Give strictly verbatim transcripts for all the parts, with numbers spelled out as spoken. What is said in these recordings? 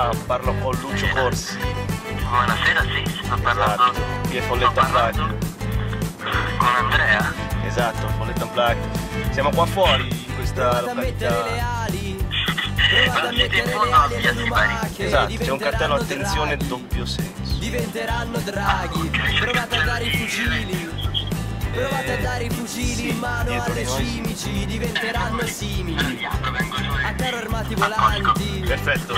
Buonasera, parlo con Lucio Corsi. Buonasera, sì, sto parlando... Esatto, qui è Folletta Unplugged. Con Andrea? Esatto, Folletta Unplugged. Siamo qua fuori, in questa località. Ma siete in fondo a via Sibari? Esatto, c'è un cartello attenzione doppio senso. Diventeranno draghi, provate a dare i fucili. Provate a dare i fucili in mano alle cimici, diventeranno simili a carro armati volanti. Perfetto,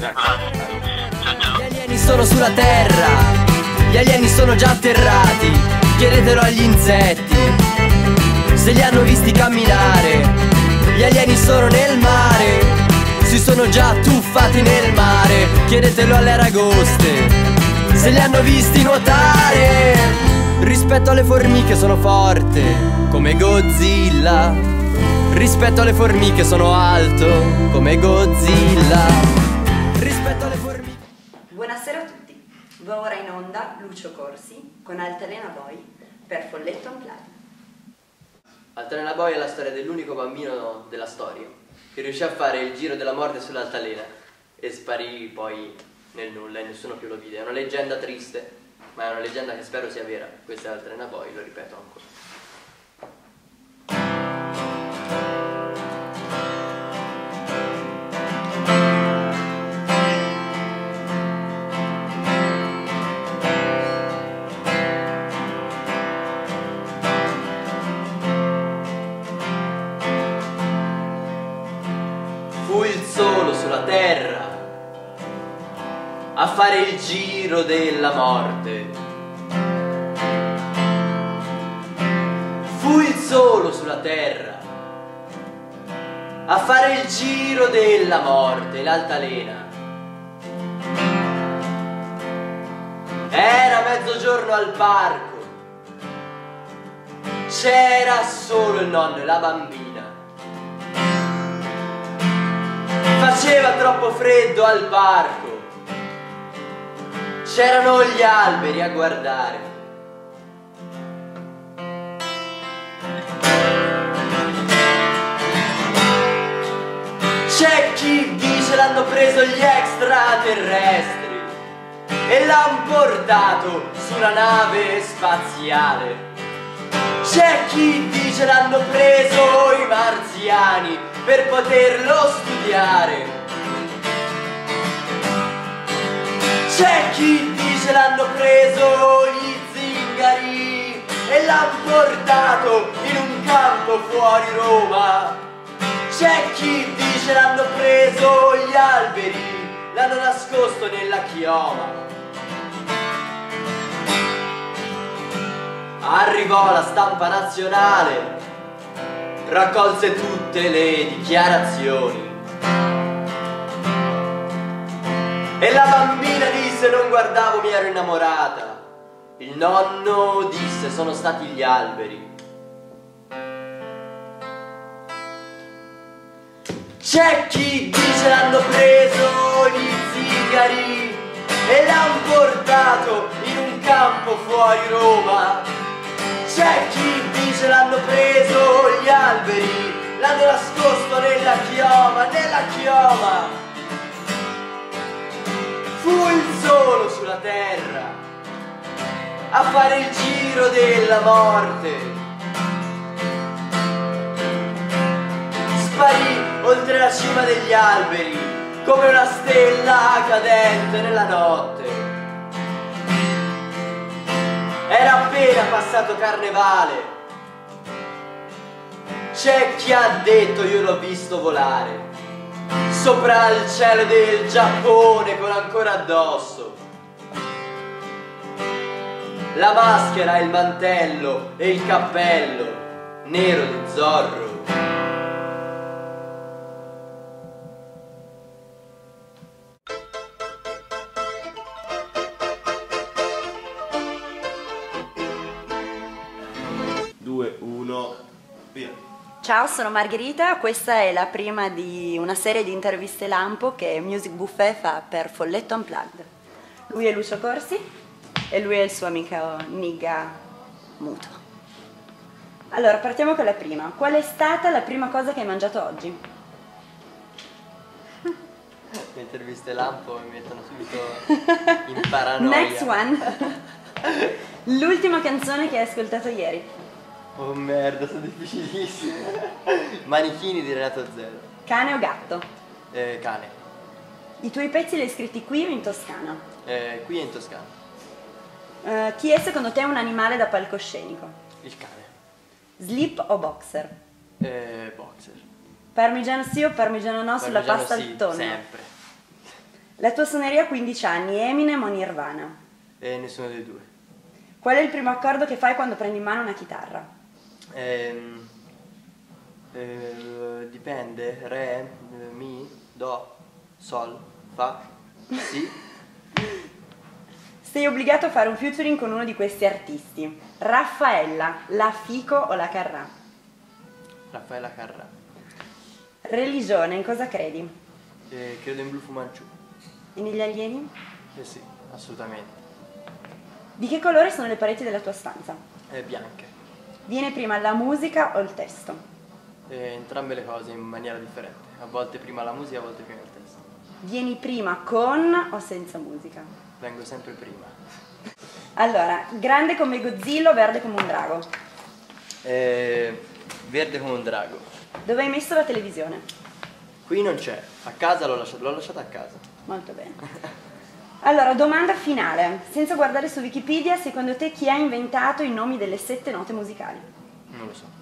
Gli alieni sono sulla terra, gli alieni sono già atterrati. Chiedetelo agli insetti se li hanno visti camminare. Gli alieni sono nel mare, si sono già tuffati nel mare. Chiedetelo alle aragoste se li hanno visti nuotare. Rispetto alle formiche sono forte come Godzilla. Rispetto alle formiche sono alto come Godzilla. Rispetto alle formiche. Buonasera a tutti. Va ora in onda Lucio Corsi con Altalena Boy per Folletta Unplugged. Altalena Boy è la storia dell'unico bambino della storia che riuscì a fare il giro della morte sull'altalena e sparì poi nel nulla e nessuno più lo vide. È una leggenda triste, ma è una leggenda che spero sia vera. Questa è Altalena Boy, lo ripeto ancora. Fu il solo sulla terra a fare il giro della morte. Fu il solo sulla terra a fare il giro della morte. L'altalena era mezzogiorno al parco, c'era solo il nonno e la bambina. Faceva troppo freddo al parco, c'erano gli alberi a guardare. C'è chi dice l'hanno preso gli extraterrestri e l'han portato sulla nave spaziale. C'è chi dice l'hanno preso i marziani per poterlo studiare. C'è chi dice l'hanno preso gli zingari e l'han portato in un campo fuori Roma. C'è chi dice l'hanno preso gli alberi, l'hanno nascosto nella chioma. Arrivò la stampa nazionale, raccolse tutte le dichiarazioni e la bambina disse non guardavo, mi ero innamorata. Il nonno disse sono stati gli alberi. C'è chi dice l'hanno preso gli zingari e l'han portato in un campo fuori Roma. C'è chi dice l'hanno preso gli alberi, l'hanno nascosto nella chioma, nella chioma. Fu il solo sulla terra a fare il giro della morte. Sparì oltre la cima degli alberi come una stella cadente nella notte. Era appena passato carnevale. C'è chi ha detto io l'ho visto volare sopra il cielo del Giappone con ancora addosso la maschera, il mantello e il cappello nero di Zorro. due, uno, via. Ciao, sono Margherita, questa è la prima di una serie di interviste lampo che Music Buffet fa per Folletta Unplugged. Lui è Lucio Corsi e lui è il suo amico Nigga Muto. Allora, partiamo con la prima. Qual è stata la prima cosa che hai mangiato oggi? le interviste lampo mi mettono subito in paranoia. Next one. L'ultima canzone che hai ascoltato ieri. Oh merda, sono difficilissime. Manichini di Renato Zero. Cane o gatto? Eh, cane. I tuoi pezzi li hai scritti qui o in Toscana? Eh, qui in Toscana. Uh, chi è secondo te un animale da palcoscenico? Il cane. Slip o boxer? Eh, boxer. Parmigiano sì o parmigiano no sulla Parmigiano pasta sì, al tonno? sempre. La tua suoneria a quindici anni, Eminem o Nirvana? Eh, nessuno dei due. Qual è il primo accordo che fai quando prendi in mano una chitarra? Ehm, eh, dipende. Re, mi, do, sol, fa, si. Sei obbligato a fare un featuring con uno di questi artisti. Raffaella, la Fico o la Carrà? Raffaella Carrà. Religione, in cosa credi? Eh, credo in Blu Fumanchu. E negli alieni? Eh sì, assolutamente. Di che colore sono le pareti della tua stanza? È bianche. Viene prima la musica o il testo? Eh, entrambe le cose in maniera differente. A volte prima la musica, a volte prima il testo. Vieni prima con o senza musica? Vengo sempre prima. Allora, grande come Godzilla o verde come un drago? Eh, verde come un drago. Dove hai messo la televisione? Qui non c'è. A casa l'ho lasciata, l'ho lasciata a casa. Molto bene. Allora, domanda finale. Senza guardare su Wikipedia, secondo te chi ha inventato i nomi delle sette note musicali? Non lo so.